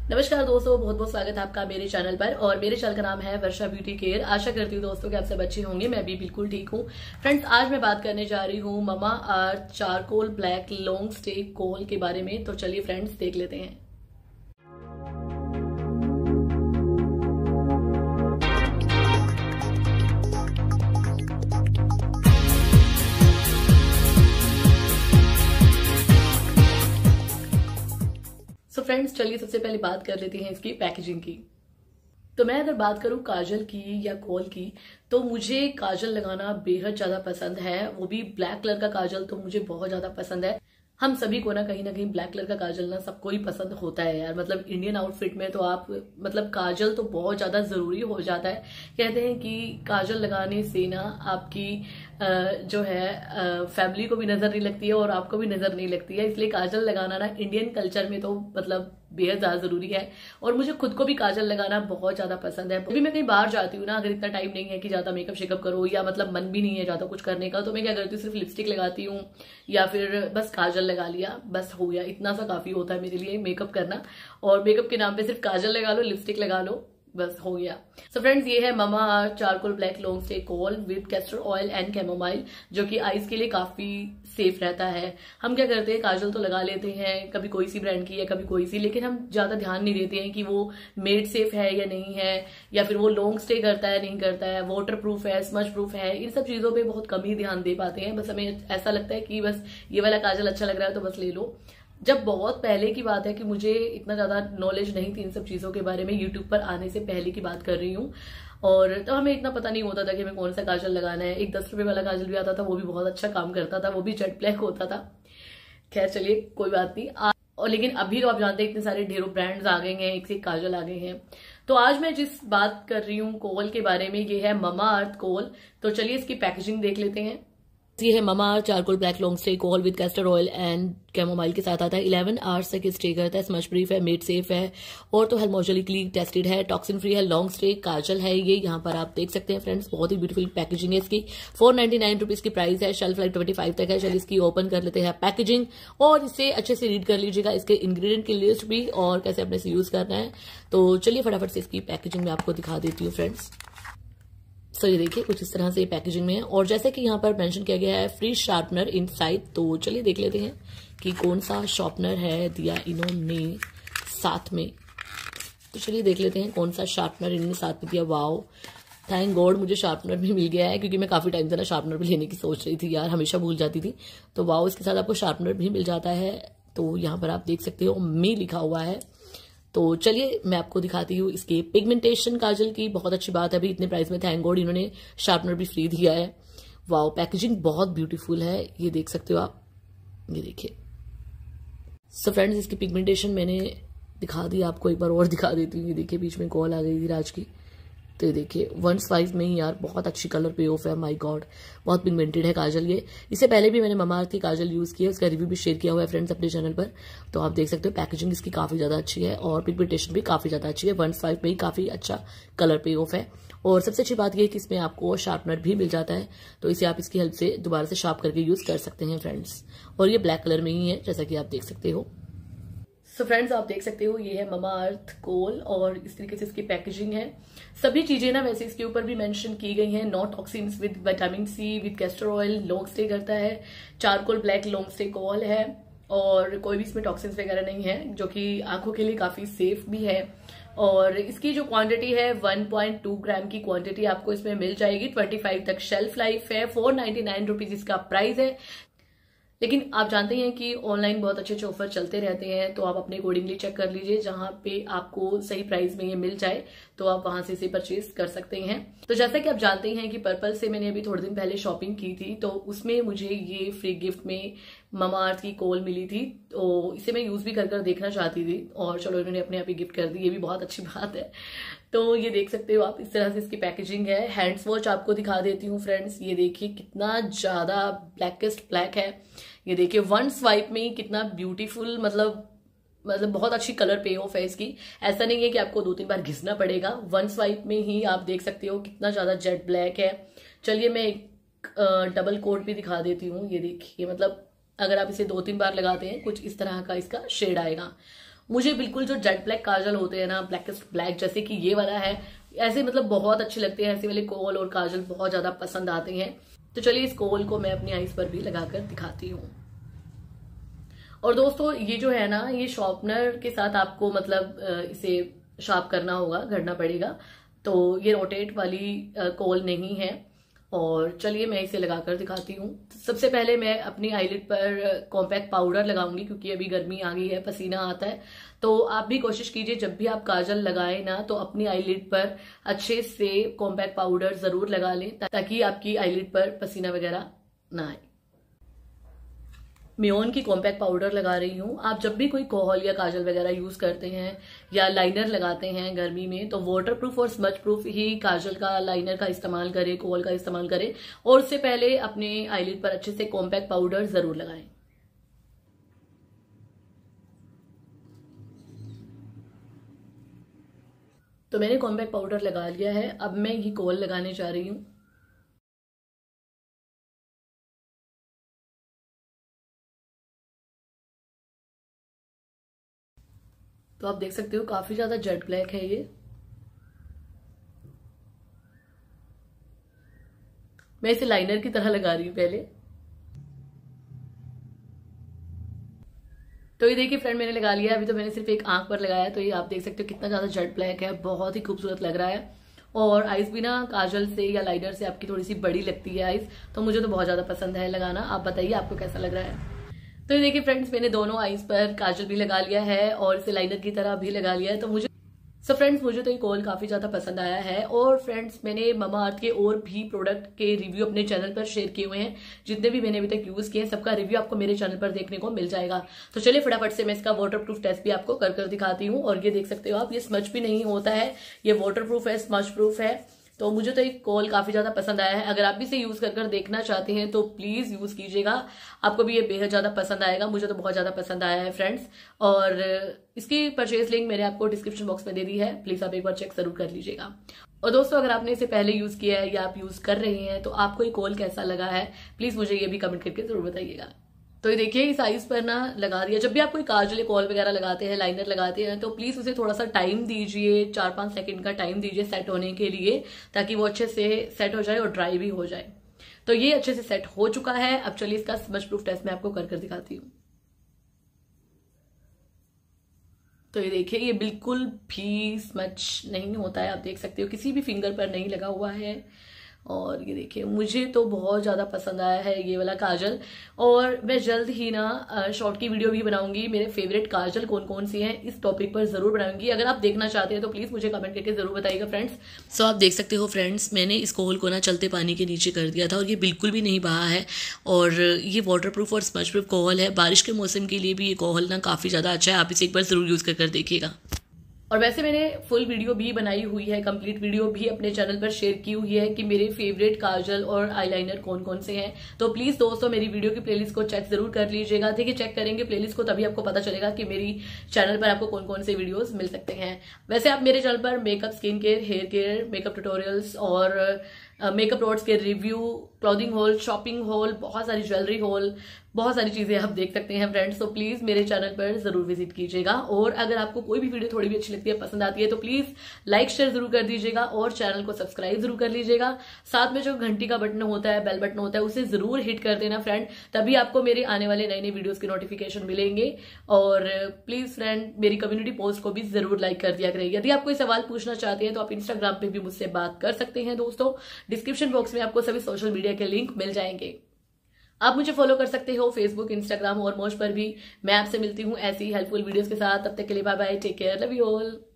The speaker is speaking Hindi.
नमस्कार दोस्तों, बहुत बहुत स्वागत है आपका मेरे चैनल पर। और मेरे चैनल का नाम है वर्षा ब्यूटी केयर। आशा करती हूँ दोस्तों कि आप सब अच्छे होंगे। मैं भी बिल्कुल ठीक हूँ। फ्रेंड्स, आज मैं बात करने जा रही हूँ Mama Earth charcoal black long stay kohl के बारे में। तो चलिए फ्रेंड्स, देख लेते हैं। सो फ्रेंड्स, चलिए सबसे पहले बात कर लेते हैं इसकी पैकेजिंग की। तो मैं अगर बात करूं काजल की या कोल की, तो मुझे काजल लगाना बेहद ज्यादा पसंद है। वो भी ब्लैक कलर का काजल तो मुझे बहुत ज्यादा पसंद है। हम सभी को ना कहीं ब्लैक कलर का काजल ना सबको ही पसंद होता है यार। मतलब इंडियन आउटफिट में तो आप मतलब काजल तो बहुत ज्यादा जरूरी हो जाता है। कहते हैं कि काजल लगाने से ना आपकी जो है फैमिली को भी नजर नहीं लगती है और आपको भी नजर नहीं लगती है। इसलिए काजल लगाना ना इंडियन कल्चर में तो मतलब बेहद ज्यादा जरूरी है। और मुझे खुद को भी काजल लगाना बहुत ज्यादा पसंद है। अभी मैं कहीं बाहर जाती हूँ ना, अगर इतना टाइम नहीं है कि ज्यादा मेकअप शेकअप करो या मतलब मन भी नहीं है ज्यादा कुछ करने का, तो मैं क्या करती हूँ, सिर्फ लिपस्टिक लगाती हूँ या फिर बस काजल लगा लिया, बस हो गया। इतना सा काफी होता है मेरे लिए मेकअप करना। और मेकअप के नाम पे सिर्फ काजल लगा लो, लिपस्टिक लगा लो, बस हो गया। सो फ्रेंड्स, ये है Mama Earth charcoal black long stay kohl with castor oil and chamomile, जो कि आईज के लिए काफी सेफ रहता है। हम क्या करते हैं, काजल तो लगा लेते हैं, कभी कोई सी ब्रांड की या कभी कोई सी, लेकिन हम ज्यादा ध्यान नहीं देते हैं कि वो मेड सेफ है या नहीं है, या फिर वो लॉन्ग स्टे करता है नहीं करता है, वाटर प्रूफ है, स्मच प्रूफ है। इन सब चीजों पे बहुत कम ही ध्यान दे पाते हैं। बस हमें ऐसा लगता है कि बस ये वाला काजल अच्छा लग रहा है तो बस ले लो। जब बहुत पहले की बात है कि मुझे इतना ज्यादा नॉलेज नहीं थी इन सब चीजों के बारे में, यूट्यूब पर आने से पहले की बात कर रही हूँ। और तो हमें इतना पता नहीं होता था कि हमें कौन सा काजल लगाना है। एक 10 रुपए वाला काजल भी आता था, वो भी बहुत अच्छा काम करता था, वो भी जेट ब्लैक होता था। खैर चलिए, कोई बात नहीं। और लेकिन अभी तो आप जानते हैं इतने सारे ढेरों ब्रांड्स आ गए हैं, एक से एक काजल आ गए हैं। तो आज मैं जिस बात कर रही हूँ कोल के बारे में, ये है ममा अर्थ कोल। तो चलिए इसकी पैकेजिंग देख लेते हैं। ये है Mama Earth charcoal black long stay kohl with castor oil and chamomile के साथ आता है। 11 आवर्स तक स्टे करता है, स्मच प्रूफ है, मेड सेफ है और तो हेल्मोजेनिकली टेस्टेड है, टॉक्सिन फ्री है, लॉन्ग स्टे काजल है ये। यहाँ पर आप देख सकते हैं फ्रेंड्स, बहुत ही ब्यूटीफुल पैकेजिंग है इसकी। 499 रुपीज की प्राइस है, शेल्फ लाइफ 25 तक है। चलिए इसकी ओपन कर लेते हैं पैकेजिंग और इसे अच्छे से रीड कर लीजिएगा, इसके इंग्रेडिएंट की लिस्ट भी और कैसे अपने से यूज करना है। तो चलिए फटाफट से इसकी पैकेजिंग में आपको दिखा देती हूँ फ्रेंड्स। सो ये देखिए कुछ इस तरह से पैकेजिंग में है। और जैसे कि यहाँ पर मेंशन किया गया है फ्री शार्पनर इनसाइड, तो चलिए देख लेते हैं कि कौन सा शार्पनर है दिया इन्होंने साथ में। तो चलिए देख लेते हैं कौन सा शार्पनर इन्होंने साथ में दिया। वाओ, थैंक गॉड मुझे शार्पनर भी मिल गया है, क्योंकि मैं काफी टाइम से ना शार्पनर भी लेने की सोच रही थी यार, हमेशा भूल जाती थी। तो वाओ, इसके साथ आपको शार्पनर भी मिल जाता है। तो यहाँ पर आप देख सकते हो मी लिखा हुआ है। तो चलिए मैं आपको दिखाती हूँ इसके पिगमेंटेशन काजल की। बहुत अच्छी बात है, अभी इतने प्राइस में थैंक गॉड इन्होंने शार्पनर भी फ्री दिया है। वाओ, पैकेजिंग बहुत ब्यूटीफुल है, ये देख सकते हो आप, ये देखिए। सो फ्रेंड्स, इसकी पिगमेंटेशन मैंने दिखा दी आपको, एक बार और दिखा देती हूँ। ये देखिए बीच में कॉल आ गई थी राज की। तो ये देखिए 1/5 में ही यार बहुत अच्छी कलर पे ऑफ है। माय गॉड, बहुत पिगमेंटेड है काजल ये। इससे पहले भी मैंने ममा अर्थ की काजल यूज की है, उसका रिव्यू भी शेयर किया हुआ है फ्रेंड्स अपने चैनल पर। तो आप देख सकते हो पैकेजिंग इसकी काफी ज्यादा अच्छी है और पिगमेंटेशन भी काफी ज्यादा अच्छी है। 1/5 में ही काफी अच्छा कलर पे ऑफ है। और सबसे अच्छी बात यह है कि इसमें आपको शार्पनर भी मिल जाता है, तो इसे आप इसकी हेल्प से दोबारा से शार्प करके यूज कर सकते हैं फ्रेंड्स। और ये ब्लैक कलर में ही है जैसा कि आप देख सकते हो। सो फ्रेंड्स, आप देख सकते हो ये है ममा अर्थ कोल और इस तरीके से इसकी पैकेजिंग है। सभी चीजें ना वैसे इसके ऊपर भी मेंशन की गई हैं। No toxins with vitamin C with castor oil, long stay करता है, charcoal black long stay kohl है और कोई भी इसमें टॉक्सिन्स वगैरह नहीं है, जो कि आंखों के लिए काफी सेफ भी है। और इसकी जो क्वांटिटी है 1.2 ग्राम की क्वांटिटी आपको इसमें मिल जाएगी। 25 तक शेल्फ लाइफ है। 499 रुपीज इसका प्राइस है। लेकिन आप जानते हैं कि ऑनलाइन बहुत अच्छे अच्छे ऑफर चलते रहते हैं, तो आप अपने अकॉर्डिंगली चेक कर लीजिए, जहां पे आपको सही प्राइस में ये मिल जाए तो आप वहां से इसे परचेज कर सकते हैं। तो जैसा कि आप जानते हैं कि पर्पल से मैंने अभी थोड़े दिन पहले शॉपिंग की थी, तो उसमें मुझे ये फ्री गिफ्ट में ममा अर्थ की कोल मिली थी। तो इसे मैं यूज भी कर देखना चाहती थी और चलो इन्होंने अपने आप ही गिफ्ट कर दी, ये भी बहुत अच्छी बात है। तो ये देख सकते हो आप, इस तरह से इसकी पैकेजिंग है। हैंड वॉच आपको दिखा देती हूँ फ्रेंड्स, ये देखिए कितना ज्यादा ब्लैकेस्ट ब्लैक है। ये देखिए 1 स्वाइप में ही कितना ब्यूटीफुल, मतलब बहुत अच्छी कलर पे ऑफ है इसकी। ऐसा नहीं है कि आपको 2-3 बार घिसना पड़ेगा, 1 स्वाइप में ही आप देख सकते हो कितना ज्यादा जेट ब्लैक है। चलिए मैं एक डबल कोट भी दिखा देती हूँ। ये देखिए, मतलब अगर आप इसे 2-3 बार लगाते हैं कुछ इस तरह का इसका शेड आएगा। मुझे बिल्कुल जो जेट ब्लैक काजल होते हैं ना, ब्लैकेस्ट ब्लैक, जैसे कि ये वाला है, ऐसे मतलब बहुत अच्छे लगते हैं। ऐसे वाले कोल और काजल बहुत ज्यादा पसंद आते हैं। तो चलिए इस कोल को मैं अपनी आईज पर भी लगाकर दिखाती हूँ। और दोस्तों ये जो है ना, ये शार्पनर के साथ आपको मतलब इसे शार्प करना होगा, करना पड़ेगा। तो ये रोटेट वाली कोल नहीं है। और चलिए मैं इसे लगाकर दिखाती हूँ। सबसे पहले मैं अपनी आईलिड पर कॉम्पैक्ट पाउडर लगाऊंगी, क्योंकि अभी गर्मी आ गई है, पसीना आता है। तो आप भी कोशिश कीजिए जब भी आप काजल लगाएं ना, तो अपनी आईलिड पर अच्छे से कॉम्पैक्ट पाउडर जरूर लगा लें, ताकि आपकी आईलिड पर पसीना वगैरह ना आए। मियोन की कॉम्पैक्ट पाउडर लगा रही हूँ। आप जब भी कोई कोहल या काजल वगैरह यूज करते हैं या लाइनर लगाते हैं गर्मी में, तो वाटर प्रूफ और स्मच प्रूफ ही काजल का, लाइनर का इस्तेमाल करें, कोहल का इस्तेमाल करें। और उससे पहले अपने आईलिड पर अच्छे से कॉम्पैक्ट पाउडर जरूर लगाएं। तो मैंने कॉम्पैक्ट पाउडर लगा लिया है। अब मैं ये कोहल लगाने जा रही हूँ। तो आप देख सकते हो काफी ज्यादा जेट ब्लैक है ये। मैं इसे लाइनर की तरह लगा रही हूं पहले। तो ये देखिए फ्रेंड, मैंने लगा लिया। अभी तो मैंने सिर्फ एक आंख पर लगाया है। तो ये आप देख सकते हो कितना ज्यादा जेट ब्लैक है, बहुत ही खूबसूरत लग रहा है। और आईज भी ना काजल से या लाइनर से आपकी थोड़ी सी बड़ी लगती है आईज, तो मुझे तो बहुत ज्यादा पसंद है लगाना। आप बताइए आपको कैसा लग रहा है। तो ये देखिए फ्रेंड्स, मैंने दोनों आईज पर काजल भी लगा लिया है और इसे लाइनर की तरह भी लगा लिया है। तो मुझे फ्रेंड्स तो ये कोल काफी ज्यादा पसंद आया है। और फ्रेंड्स मैंने ममा अर्थ के और भी प्रोडक्ट के रिव्यू अपने चैनल पर शेयर किए हुए हैं। जितने भी मैंने अभी तक यूज किए हैं, सबका रिव्यू आपको मेरे चैनल पर देखने को मिल जाएगा। तो चलिए फटाफट से मैं इसका वाटरप्रूफ टेस्ट भी आपको कर दिखाती हूँ। और ये देख सकते हो आप, ये स्मच भी नहीं होता है, ये वाटरप्रूफ है, स्मच प्रूफ है। तो मुझे तो एक कोल काफी ज्यादा पसंद आया है। अगर आप भी इसे यूज कर देखना चाहते हैं तो प्लीज यूज कीजिएगा, आपको भी ये बेहद ज्यादा पसंद आएगा। मुझे तो बहुत ज्यादा पसंद आया है फ्रेंड्स। और इसकी परचेज लिंक मैंने आपको डिस्क्रिप्शन बॉक्स में दे दी है, प्लीज आप एक बार चेक जरूर कर लीजिएगा। और दोस्तों अगर आपने इसे पहले यूज किया है या आप यूज कर रहे हैं, तो आपको ये कोल कैसा लगा है, प्लीज मुझे ये भी कमेंट करके जरूर बताइएगा। तो ये देखिए इस आईज पर ना लगा दिया। जब भी आप कोई काजल, कोल वगैरह लगाते हैं, लाइनर लगाते हैं, तो प्लीज उसे थोड़ा सा टाइम दीजिए, 4-5 सेकंड का टाइम दीजिए सेट होने के लिए, ताकि वो अच्छे से सेट हो जाए और ड्राई भी हो जाए। तो ये अच्छे से सेट हो चुका है। अब चलिए इसका स्मच प्रूफ टेस्ट मैं आपको कर दिखाती हूँ। तो ये देखिए, ये बिल्कुल भी स्मच नहीं होता है। आप देख सकते हो किसी भी फिंगर पर नहीं लगा हुआ है। और ये देखिए, मुझे तो बहुत ज्यादा पसंद आया है ये वाला काजल। और मैं जल्द ही ना शॉर्ट की वीडियो भी बनाऊंगी, मेरे फेवरेट काजल कौन कौन सी हैं इस टॉपिक पर जरूर बनाऊंगी। अगर आप देखना चाहते हैं तो प्लीज मुझे कमेंट करके जरूर बताइएगा फ्रेंड्स। सो आप देख सकते हो फ्रेंड्स, मैंने इस कोहल को ना चलते पानी के नीचे कर दिया था और ये बिल्कुल भी नहीं बहा है। और ये वाटरप्रूफ और स्मच प्रूफ कोहल है। बारिश के मौसम के लिए भी ये कोहल ना काफी ज्यादा अच्छा है। आप इसे एक बार जरूर यूज कर देखिएगा। और वैसे मैंने फुल वीडियो भी बनाई हुई है, कंप्लीट वीडियो भी अपने चैनल पर शेयर की हुई है कि मेरे फेवरेट काजल और आईलाइनर कौन कौन से हैं। तो प्लीज दोस्तों मेरी वीडियो की प्लेलिस्ट को चेक जरूर कर लीजिएगा। देखिए चेक करेंगे प्लेलिस्ट को, तभी आपको पता चलेगा कि मेरी चैनल पर आपको कौन कौन से वीडियोस मिल सकते हैं। वैसे आप मेरे चैनल पर makeup, skin care, hair care, makeup tutorials और मेकअप प्रोडक्ट्स के review, clothing haul, shopping haul, बहुत सारी ज्वेलरी हॉल, बहुत सारी चीजें आप देख सकते हैं फ्रेंड्स। तो प्लीज मेरे चैनल पर जरूर विजिट कीजिएगा। और अगर आपको कोई भी वीडियो थोड़ी भी अच्छी लगती है, पसंद आती है, तो प्लीज लाइक शेयर जरूर कर दीजिएगा और चैनल को सब्सक्राइब जरूर कर लीजिएगा। साथ में जो घंटी का बटन होता है, बेल बटन होता है, उसे जरूर हिट कर देना फ्रेंड, तभी आपको मेरे आने वाले नए नए वीडियोस के नोटिफिकेशन मिलेंगे। और प्लीज फ्रेंड मेरी कम्युनिटी पोस्ट को भी जरूर लाइक कर दिया करें। यदि आप कोई सवाल पूछना चाहते हैं तो आप इंस्टाग्राम पे भी मुझसे बात कर सकते हैं दोस्तों। डिस्क्रिप्शन बॉक्स में आपको सभी सोशल मीडिया के लिंक मिल जाएंगे। आप मुझे फॉलो कर सकते हो फेसबुक, इंस्टाग्राम और मौज पर भी। मैं आपसे मिलती हूँ ऐसी हेल्पफुल वीडियोस के साथ। तब तक के लिए bye bye, take care, love you all.